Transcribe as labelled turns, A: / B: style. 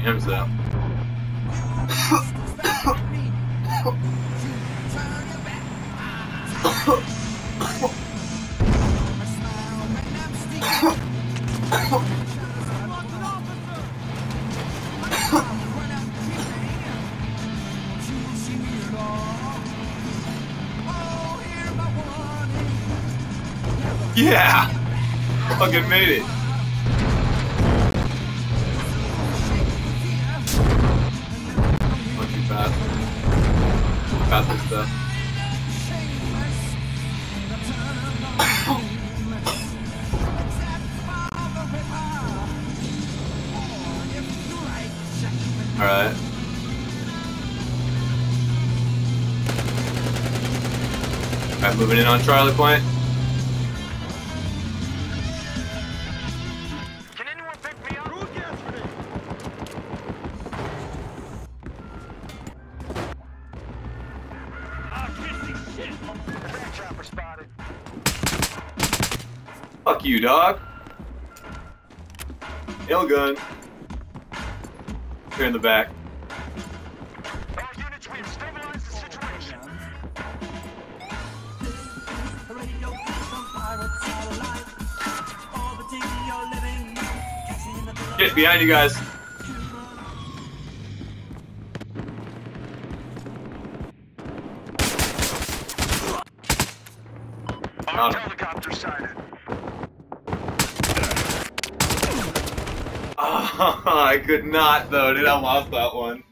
A: GMs though. Yeah! Fucking made it. Not too fast. Faster stuff. Alright. Alright, moving in on Charlie Point.
B: Can anyone pick me up? Who's yesterday? Shit. Back chopper spotted.
A: Fuck you, dog. Nail gun. Here in the back.
B: All units, we have stabilized the situation.
A: Get behind you guys.
B: Our helicopter sighted.
A: Oh, I could not though, dude. I lost that one.